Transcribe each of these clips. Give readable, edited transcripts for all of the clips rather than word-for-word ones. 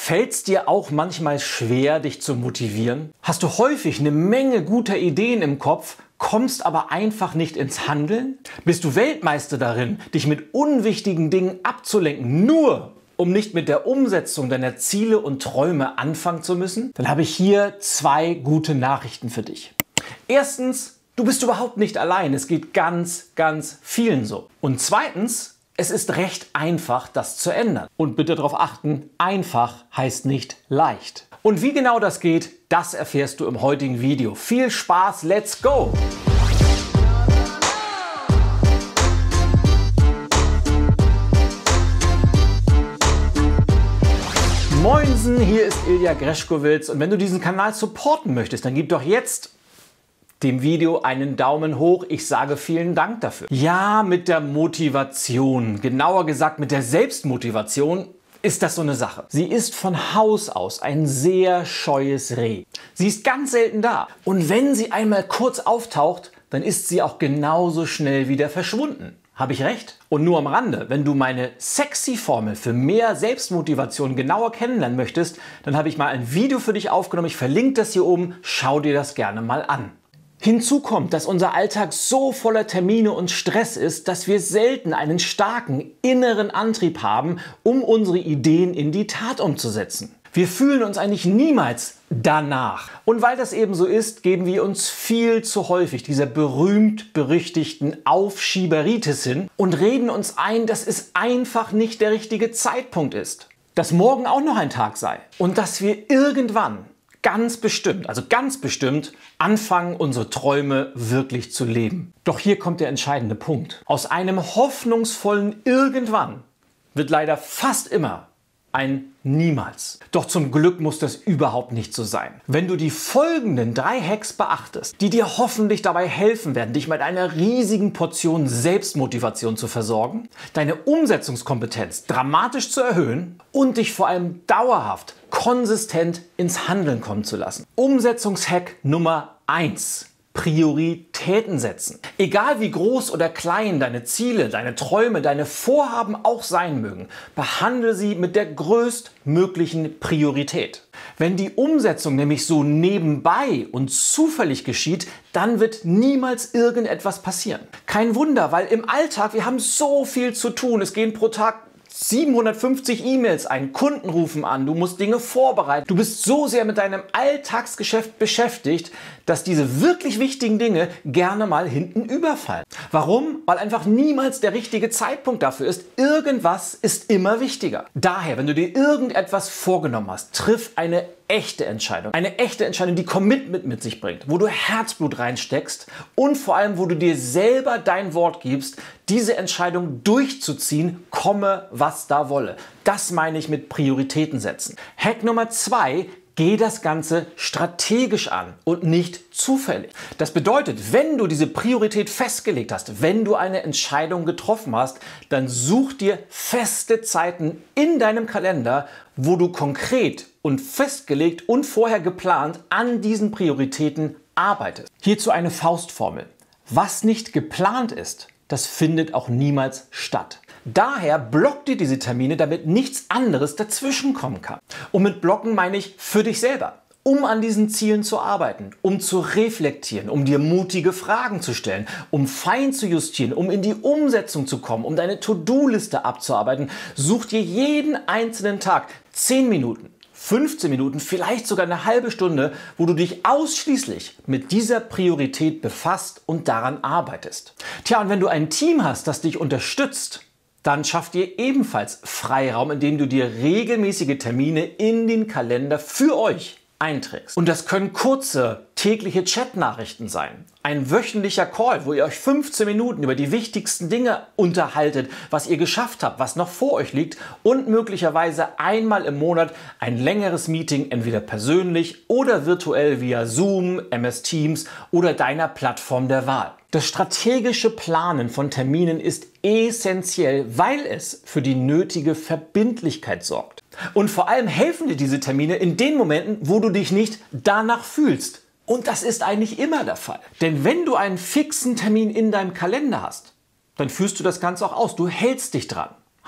Fällt es dir auch manchmal schwer, dich zu motivieren? Hast du häufig eine Menge guter Ideen im Kopf, kommst aber einfach nicht ins Handeln? Bist du Weltmeister darin, dich mit unwichtigen Dingen abzulenken, nur um nicht mit der Umsetzung deiner Ziele und Träume anfangen zu müssen? Dann habe ich hier zwei gute Nachrichten für dich. Erstens, du bist überhaupt nicht allein. Es geht ganz, ganz vielen so. Und zweitens, es ist recht einfach, das zu ändern. Und bitte darauf achten, einfach heißt nicht leicht. Und wie genau das geht, das erfährst du im heutigen Video. Viel Spaß, let's go! Moinsen, hier ist Ilja Greschkowitz und wenn du diesen Kanal supporten möchtest, dann gib doch jetzt dem Video einen Daumen hoch. Ich sage vielen Dank dafür. Ja, mit der Motivation, genauer gesagt mit der Selbstmotivation, ist das so eine Sache. Sie ist von Haus aus ein sehr scheues Reh. Sie ist ganz selten da. Und wenn sie einmal kurz auftaucht, dann ist sie auch genauso schnell wieder verschwunden. Habe ich recht? Und nur am Rande, wenn du meine sexy Formel für mehr Selbstmotivation genauer kennenlernen möchtest, dann habe ich mal ein Video für dich aufgenommen. Ich verlinke das hier oben. Schau dir das gerne mal an. Hinzu kommt, dass unser Alltag so voller Termine und Stress ist, dass wir selten einen starken inneren Antrieb haben, um unsere Ideen in die Tat umzusetzen. Wir fühlen uns eigentlich niemals danach. Und weil das eben so ist, geben wir uns viel zu häufig dieser berühmt-berüchtigten Aufschieberitis hin und reden uns ein, dass es einfach nicht der richtige Zeitpunkt ist. Dass morgen auch noch ein Tag sei. Und dass wir irgendwann ganz bestimmt anfangen, unsere Träume wirklich zu leben. Doch hier kommt der entscheidende Punkt. Aus einem hoffnungsvollen Irgendwann wird leider fast immer ein Niemals. Doch zum Glück muss das überhaupt nicht so sein. Wenn du die folgenden 3 Hacks beachtest, die dir hoffentlich dabei helfen werden, dich mit einer riesigen Portion Selbstmotivation zu versorgen, deine Umsetzungskompetenz dramatisch zu erhöhen und dich vor allem dauerhaft, konsistent ins Handeln kommen zu lassen. Umsetzungshack Nummer 1. Prioritäten setzen. Egal wie groß oder klein deine Ziele, deine Träume, deine Vorhaben auch sein mögen, behandle sie mit der größtmöglichen Priorität. Wenn die Umsetzung nämlich so nebenbei und zufällig geschieht, dann wird niemals irgendetwas passieren. Kein Wunder, weil im Alltag, wir haben so viel zu tun. Es gehen pro Tag 750 E-Mails ein, Kunden rufen an, du musst Dinge vorbereiten. Du bist so sehr mit deinem Alltagsgeschäft beschäftigt, dass diese wirklich wichtigen Dinge gerne mal hinten überfallen. Warum? Weil einfach niemals der richtige Zeitpunkt dafür ist. Irgendwas ist immer wichtiger. Daher, wenn du dir irgendetwas vorgenommen hast, triff eine echte Entscheidung. Eine echte Entscheidung, die Commitment mit sich bringt, wo du Herzblut reinsteckst und vor allem, wo du dir selber dein Wort gibst, diese Entscheidung durchzuziehen, komme was da wolle. Das meine ich mit Prioritäten setzen. Hack Nummer 2. Geh das Ganze strategisch an und nicht zufällig. Das bedeutet, wenn du diese Priorität festgelegt hast, wenn du eine Entscheidung getroffen hast, dann such dir feste Zeiten in deinem Kalender, wo du konkret und festgelegt und vorher geplant an diesen Prioritäten arbeitest. Hierzu eine Faustformel. Was nicht geplant ist, das findet auch niemals statt. Daher block dir diese Termine, damit nichts anderes dazwischen kommen kann. Und mit blocken meine ich für dich selber, um an diesen Zielen zu arbeiten, um zu reflektieren, um dir mutige Fragen zu stellen, um fein zu justieren, um in die Umsetzung zu kommen, um deine To-Do-Liste abzuarbeiten. Such dir jeden einzelnen Tag 10 Minuten, 15 Minuten, vielleicht sogar eine halbe Stunde, wo du dich ausschließlich mit dieser Priorität befasst und daran arbeitest. Tja, und wenn du ein Team hast, das dich unterstützt, dann schaff dir ebenfalls Freiraum, indem du dir regelmäßige Termine in den Kalender für euch einträgst. Und das können kurze tägliche Chatnachrichten sein. Ein wöchentlicher Call, wo ihr euch 15 Minuten über die wichtigsten Dinge unterhaltet, was ihr geschafft habt, was noch vor euch liegt und möglicherweise einmal im Monat ein längeres Meeting, entweder persönlich oder virtuell via Zoom, MS Teams oder deiner Plattform der Wahl. Das strategische Planen von Terminen ist essentiell, weil es für die nötige Verbindlichkeit sorgt. Und vor allem helfen dir diese Termine in den Momenten, wo du dich nicht danach fühlst. Und das ist eigentlich immer der Fall. Denn wenn du einen fixen Termin in deinem Kalender hast, dann führst du das Ganze auch aus. Du hältst dich dran.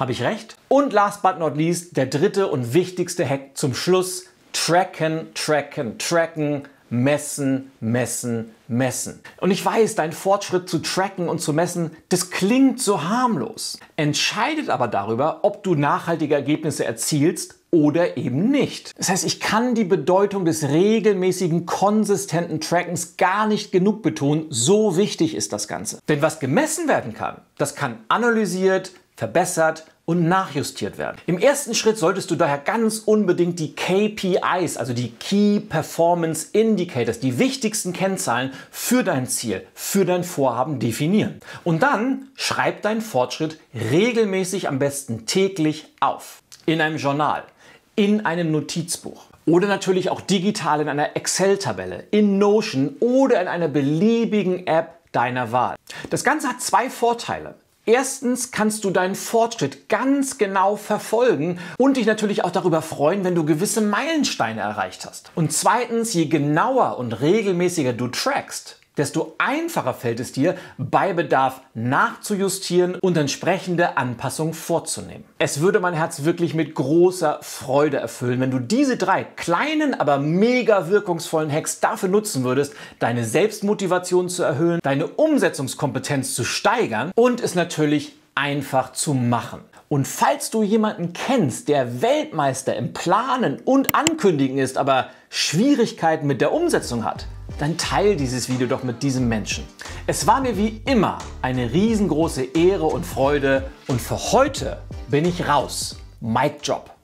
Habe ich recht? Und last but not least, der dritte und wichtigste Hack zum Schluss: tracken, tracken, tracken. Messen, messen, messen. Und ich weiß, dein Fortschritt zu tracken und zu messen, das klingt so harmlos. Entscheidet aber darüber, ob du nachhaltige Ergebnisse erzielst oder eben nicht. Das heißt, ich kann die Bedeutung des regelmäßigen, konsistenten Trackens gar nicht genug betonen. So wichtig ist das Ganze. Denn was gemessen werden kann, das kann analysiert, verbessert und nachjustiert werden. Im ersten Schritt solltest du daher ganz unbedingt die KPIs, also die Key Performance Indicators, die wichtigsten Kennzahlen für dein Ziel, für dein Vorhaben definieren. Und dann schreib deinen Fortschritt regelmäßig, am besten täglich auf. In einem Journal, in einem Notizbuch oder natürlich auch digital in einer Excel-Tabelle, in Notion oder in einer beliebigen App deiner Wahl. Das Ganze hat zwei Vorteile. Erstens kannst du deinen Fortschritt ganz genau verfolgen und dich natürlich auch darüber freuen, wenn du gewisse Meilensteine erreicht hast. Und zweitens, je genauer und regelmäßiger du trackst, desto einfacher fällt es dir, bei Bedarf nachzujustieren und entsprechende Anpassungen vorzunehmen. Es würde mein Herz wirklich mit großer Freude erfüllen, wenn du diese drei kleinen, aber mega wirkungsvollen Hacks dafür nutzen würdest, deine Selbstmotivation zu erhöhen, deine Umsetzungskompetenz zu steigern und es natürlich einfach zu machen. Und falls du jemanden kennst, der Weltmeister im Planen und Ankündigen ist, aber Schwierigkeiten mit der Umsetzung hat, dann teile dieses Video doch mit diesem Menschen. Es war mir wie immer eine riesengroße Ehre und Freude und für heute bin ich raus. Mic Drop.